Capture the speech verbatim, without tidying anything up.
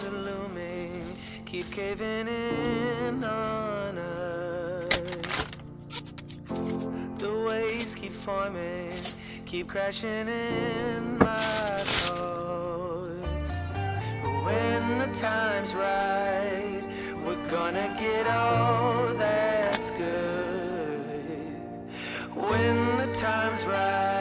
walls are looming, keep caving in on us. The waves keep forming, keep crashing in my thoughts. When the time's right, we're gonna get all that's good. When the time's right,